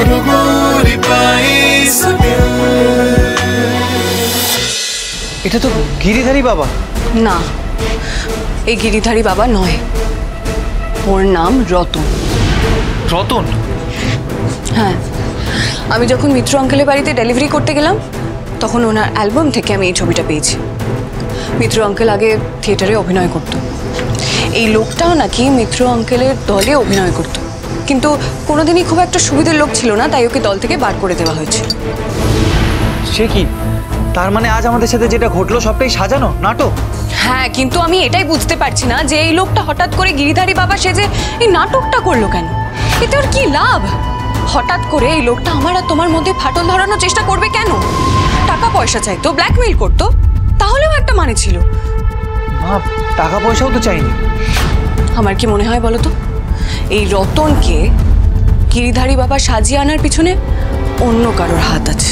এটা তো গিরিধারী বাবা। না, এই গিরিধারী বাবা নয়, ওর নাম রতন। রতন? হ্যাঁ, আমি যখন মিত্র আঙ্কেলের বাড়িতে ডেলিভারি করতে গেলাম তখন ওনার অ্যালবাম থেকে আমি এই ছবিটা পেয়েছি। মিত্র আঙ্কেল আগে থিয়েটারে অভিনয় করত। এই লোকটাও নাকি মিত্র আঙ্কেলের দলে অভিনয় করত, কিন্তু কোনোদিনই খুব একটা সুবিধার লোক ছিল না, তাই ওকে দল থেকে বার করে দেওয়া হয়েছে। সে কি? তার মানে আজ আমাদের সাথে যেটা ঘটলো সবটাই সাজানো নাটক? হ্যাঁ, কিন্তু আমি এটাই বুঝতে পারছি না যে এই লোকটা হঠাৎ করে গিরিধারী বাবা সেজে এই নাটকটা করলো কেন? এতে ওর কি লাভ? হঠাৎ করে এই লোকটা আমার আর তোমার মধ্যে ফাটল ধরানোর চেষ্টা করবে কেন? টাকা পয়সা চাইতো, ব্ল্যাকমেইল করতো, তাহলেও একটা মানে ছিল। মা, টাকা পয়সাও তো চাইনি। আমার কি মনে হয় বলো তো, এই রতনকে গিরিধারী বাবা সাজিয়ে আনার পিছনে অন্য কারোর হাত আছে।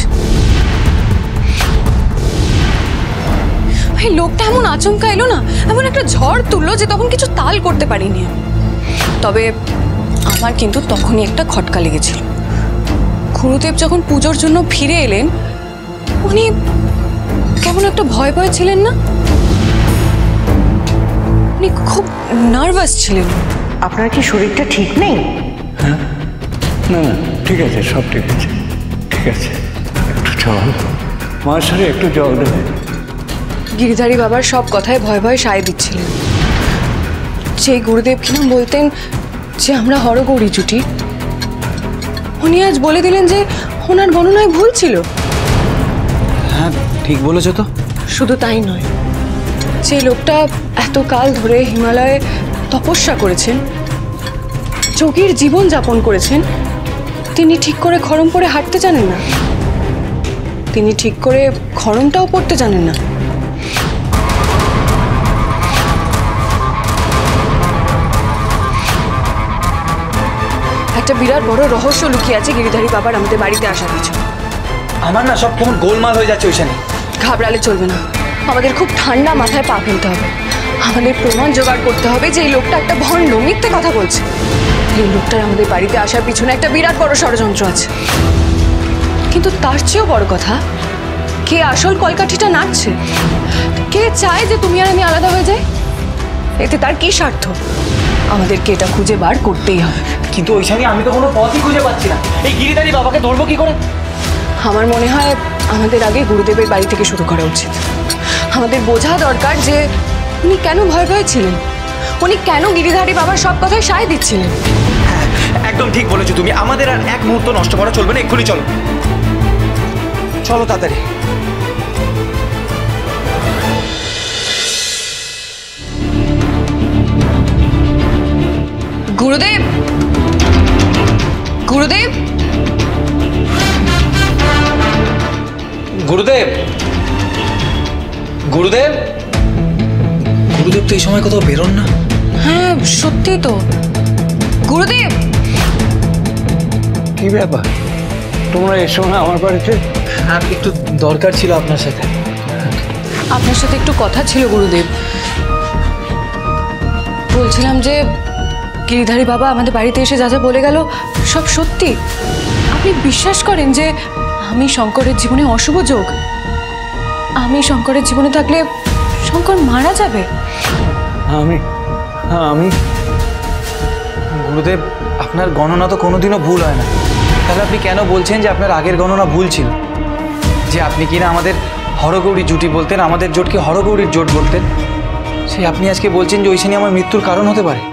এই লোকটা এমন আচমকা এলো না, এমন একটা ঝড় তুললো যে তখন কিছু তাল করতে পারিনি আমি। তবে আমার কিন্তু তখনই একটা খটকা লেগেছিল। গুরুদেব যখন পুজোর জন্য ফিরে এলেন, উনি কেমন একটা ভয় ভয় ছিলেন না? উনি খুব নার্ভাস ছিলেন। আপনার কি শরীরটা ঠিক নেই? হ্যাঁ, না না, ঠিক আছে, সব ঠিক আছে, ঠিক আছে। একটু জল, মায়ের একটু জল দেবে। গিরিধারী বাবার সব কথায় ভয় ভয় সায় দিচ্ছিলেন। সেই গুরুদেব কিনা বলতেন যে আমরা হরগৌরী জুটি, উনি আজ বলে দিলেন যে ওনার গণনায় ভুল ছিল। হ্যাঁ, ঠিক বলেছো তো। শুধু তাই নয়, যে লোকটা এত কাল ধরে হিমালয়ে তপস্যা করেছেন, যোগীর জীবন যাপন করেছেন, তিনি ঠিক করে খড়ম পরে হাঁটতে জানেন না, তিনি ঠিক করে খড়মটাও পড়তে জানেন না। একটা বিরাট বড় রহস্য লুকিয়ে আছে গিরিধারী বাবার আমাদের বাড়িতে আসার পিছনে। আমার না সব কেমন গোলমাল হয়ে যাচ্ছে ওইখানে। ঘাবড়ালে চলবে না, আমাদের খুব ঠান্ডা মাথায় পা ফেলতে হবে। আমাদের প্রমাণ জোগাড় করতে হবে যে এই লোকটা একটা ভণ্ড, মিথ্যে কথা বলছে। এই লোকটার আমাদের বাড়িতে আসার পিছনে একটা বিরাট বড় ষড়যন্ত্র আছে। কিন্তু তার চেয়েও বড় কথা, কে আসল কলকাঠিটা নাড়ছে? কে চায় যে তুমি আর আমি আলাদা হয়ে যাই? এতে তার কি স্বার্থ? আমাদেরকে এটা খুঁজে বার করতেই হবে। কিন্তু ওইখানে আমি তো কোনো পথই খুঁজে পাচ্ছি না। এই গিরিধারী বাবাকে ধরবো কি করে? আমার মনে হয় আমাদের আগে গুরুদেবের বাড়ি থেকে শুরু করা উচিত। আমাদের বোঝা দরকার যে উনি কেন ভয় ভয় ছিলেন, উনি কেন গিরিধারী বাবার সব কথায় সায় দিচ্ছিলেন। হ্যাঁ, একদম ঠিক বলেছো তুমি। আমাদের আর এক মুহূর্ত নষ্ট করা চলবে না, এক্ষুনি চলো, চলো তাড়াতাড়ি। গুরুদেব, গুরুদেব, গুরুদেব, গুরুদেব, গুরুদেব তো এই সময় কোথাও বেরোন না। হ্যাঁ সত্যি তো। গুরুদেব, কি ব্যাপার, তোমরা এসো না আমার বাড়িতে? হ্যাঁ, একটু দরকার ছিল আপনার সাথে। আপনার সাথে একটু কথা ছিল গুরুদেব। বলছিলাম যে গিরিধারী বাবা আমাদের বাড়িতে এসে যা যা বলে গেল সব সত্যি? আপনি বিশ্বাস করেন যে আমি শঙ্করের জীবনে অশুভ যোগ? আমি শঙ্করের জীবনে থাকলে শঙ্কর মারা যাবে? আমি গুরুদেব, আপনার গণনা তো কোনোদিনও ভুল হয় না। তাহলে আপনি কেন বলছেন যে আপনার আগের গণনা ভুল ছিল? যে আপনি কিনা আমাদের হরগৌরী জুটি বলতেন, আমাদের জোটকে হরগৌরীর জোট বলতেন, সেই আপনি আজকে বলছেন যে ওইখানে আমার মৃত্যুর কারণ হতে পারে।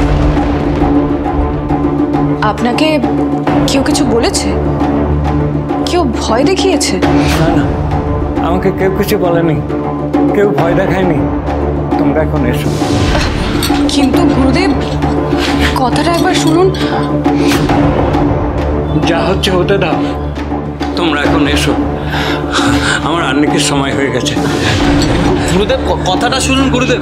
আপনাকে কেউ কিছু বলেছে? কেউ ভয় দেখিয়েছে? না না, আমাকে কেউ কিছু বলেনি, কেউ ভয় দেখায়নি। তোমরা এখন এসো। কিন্তু গুরুদেব, কথাটা একবার শুনুন। যা হচ্ছে হতে দাও, তোমরা এখন এসো, আমার আন্নিকের সময় হয়ে গেছে। গুরুদেব, কথাটা শুনুন গুরুদেব।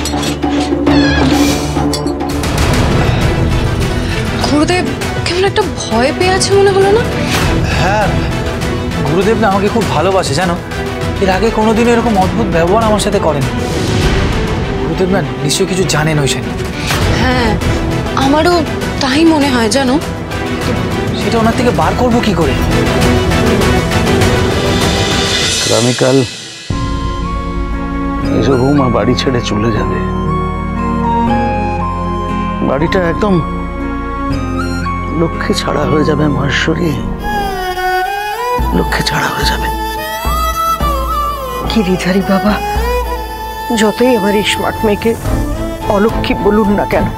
গুরুদেব কেমন একটা ভয় পেয়ে আছে মনে হলো না? হ্যাঁ, গুরুদেব না আমাকে খুব ভালোবাসে জানো। এর আগে কোনোদিনও এরকম অদ্ভুত ব্যবহার আমার সাথে করেনি। গুরুদেব না নিশ্চয়ই কিছু জানেন ওইখানে। হ্যাঁ, আমারও তাই মনে হয় জানো। সে সেটা ওনার থেকে বার করবো কি করে? আগামীকাল মেজ বৌমা বাড়ি ছেড়ে চলে যাবে। বাড়িটা একদম লক্ষ্যে ছাড়া হয়ে যাবে মহেশ্বরী, লক্ষ্যে ছাড়া হয়ে যাবে। গিরিধারী বাবা যতই আমার এই স্মার্ট মেয়েকে অলক্ষী বলুন না কেন,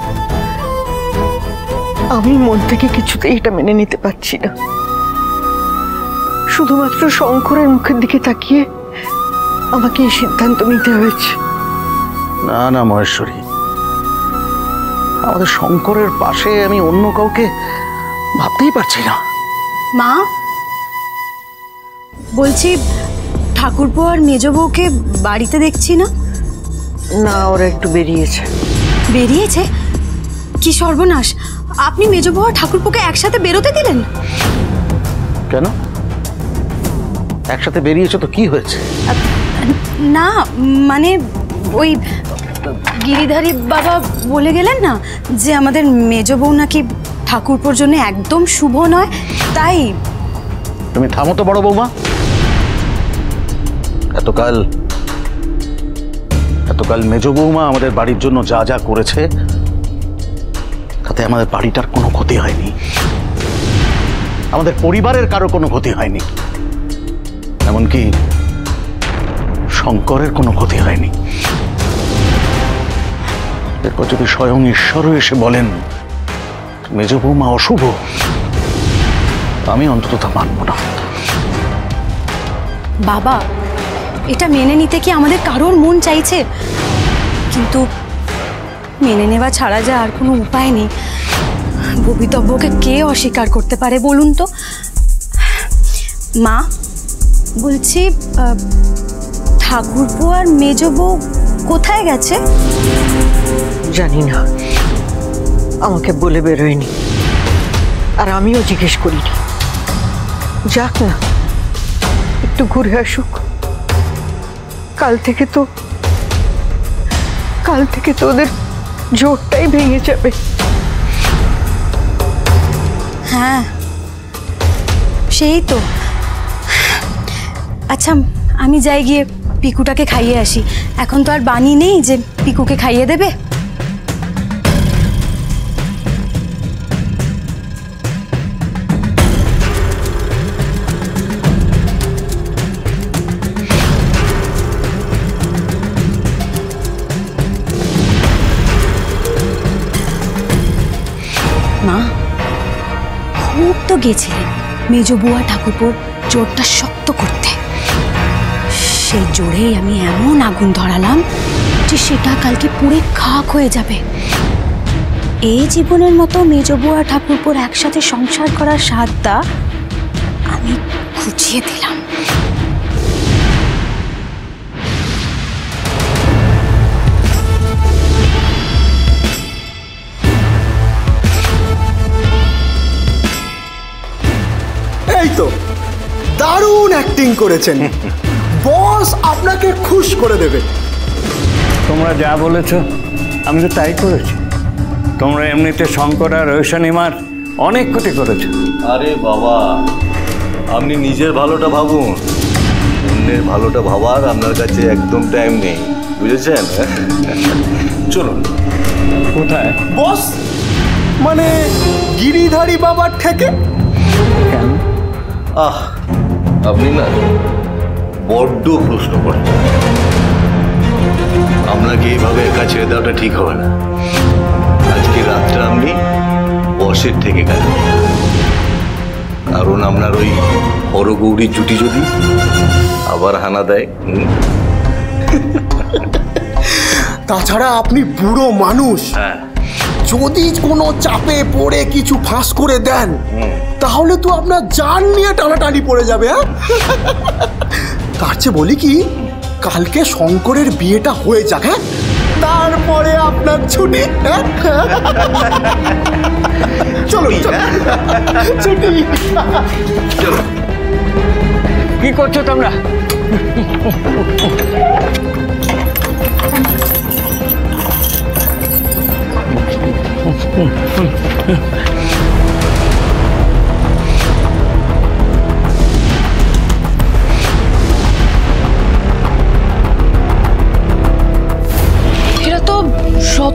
আমি মন থেকে কিছুতেই এটা মেনে নিতে পারছি না। শুধুমাত্র শঙ্করের মুখের দিকে তাকিয়ে আমাকে এই সিদ্ধান্ত নিতে হয়েছে। না না মহেশ্বরী, আমাদের শঙ্করের পাশে আমি অন্য কাউকে ভাবতেই পারছি না। মা বলছি, ঠাকুরপো আর মেজ বউকে বাড়িতে দেখছি না। না, ওরা একটু বেরিয়েছে। বেরিয়েছে? কি সর্বনাশ! আপনি মেজ বউ আর ঠাকুরপোকে একসাথে বেরোতে দিলেন? কেন? একসাথে বেরিয়েছো তো কি হয়েছে? না মানে ওই গিরিধারী বাবা বলে গেলেন না যে আমাদের মেজ বউ নাকি ঠাকুরপোর জন্য একদম শুভ নয়, তাই। তুমি থামো তো বড় বৌমা। এতকাল মেজ বৌমা আমাদের বাড়ির জন্য যা যা করেছে তাতে আমাদের বাড়িটার কোনো ক্ষতি হয়নি, আমাদের পরিবারের কারো কোনো ক্ষতি হয়নি, এমনকি শঙ্করের কোনো ক্ষতি হয়নি। এরপর যদি স্বয়ং ঈশ্বরও এসে বলেন মেজ বৌমা অশুভ, আমি অন্তত তা মানব না। বাবা, এটা মেনে নিতে কি আমাদের কারোর মন চাইছে? কিন্তু মেনে নেওয়া ছাড়া যা আর কোনো উপায় নেই। ভবিতব্যকে কে অস্বীকার করতে পারে বলুন তো? মা বলছি, ঠাকুরপো আর মেজ বউ কোথায় গেছে? জানি না, আমাকে বলে বেরোয়নি, আর আমিও জিজ্ঞেস করিনি। যাক না, একটু ঘুরে আসুক। কাল থেকে তো ওদের জোরটাই ভেঙে যাবে। হ্যাঁ সেই তো। আচ্ছা আমি যাই গিয়ে পিকুটাকে খাইয়ে আসি। এখন তো আর বানি নেই যে পিকুকে খাইয়ে দেবে। মা খুব তো গেছিলেন মেজ বুয়া ঠাকুরপোর জোরটা শক্ত করতে। সেই জোরেই আমি এমন আগুন ধরালাম যে সেটা কালকে পুড়ে খাক হয়ে যাবে। এই জীবনের মতো মেজ বুয়া ঠাকুরপোর একসাথে সংসার করার স্বাদটা আমি খুঁজিয়ে দিলাম। এই তো দারুণ অ্যাক্টিং করেছেন, বস আপনাকে খুশ করে দেবে। তোমরা যা বলেছ আমি তো তাই করেছি। তোমরা এমনিতে শঙ্কর আর ঐশানীমার অনেক ক্ষতি করেছো। আরে বাবা, আপনি নিজের ভালোটা ভাবুন, অন্যের ভালোটা ভাবার আপনার কাছে একদম টাইম নেই, বুঝেছেন? চলুন। কোথায়? বস মানে গিরিধারী বাবার থেকে। কেন? আপনি না বড্ড প্রশ্ন করেন। আপনাকে এইভাবে একা ছেড়ে দেওয়াটা ঠিক হবে না। আজকে রাতটা আপনি বসের থেকে গেলেন, কারণ আপনার ওই হরগৌরীর জুটি যদি আবার হানা দেয়। তাছাড়া আপনি বুড়ো মানুষ, যদি কোনো চাপে পড়ে কিছু ফাঁস করে দেন তাহলে তো আপনার জান নিয়ে টানাটানি পড়ে যাবে। তার চেয়ে বলি কি, কালকে শঙ্করের বিয়েটা হয়ে যাক, হ্যাঁ, তারপরে আপনার ছুটি। চলো ছুটি। কি করছো তোমরা?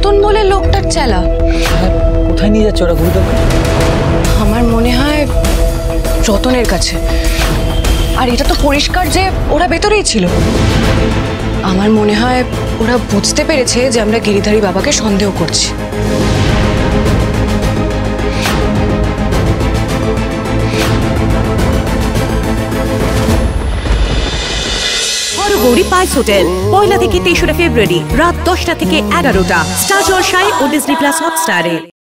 রতন বলে লোকটার চেলা। কোথায় নিয়ে যাচ্ছে ওরা গুরুদেবকে? আমার মনে হয় রতনের কাছে। আর এটা তো পরিষ্কার যে ওরা ভেতরেই ছিল। আমার মনে হয় ওরা বুঝতে পেরেছে যে আমরা গিরিধারী বাবাকে সন্দেহ করছি। হরগৌরী পাইস হোটেল 1 থেকে 23 ফেব্রুয়ারি রাত 10টা থেকে 11টা স্টার জলসায় ও ডিজনি প্লাস হটস্টারে।